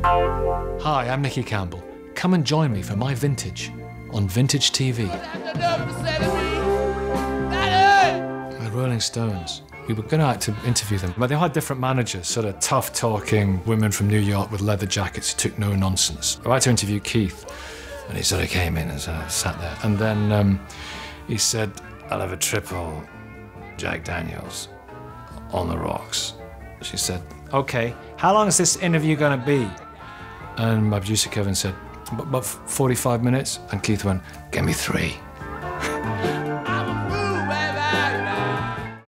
Hi, I'm Nicky Campbell. Come and join me for my vintage on Vintage TV. The Rolling Stones. We were going out to interview them, but they had different managers, sort of tough-talking women from New York with leather jackets who took no nonsense. I had to interview Keith, and he sort of came in and sort of sat there. And then he said, I'll have a triple Jack Daniels on the rocks. She said, OK, how long is this interview going to be? And my producer Kevin said, about 45 minutes. And Keith went, give me 3.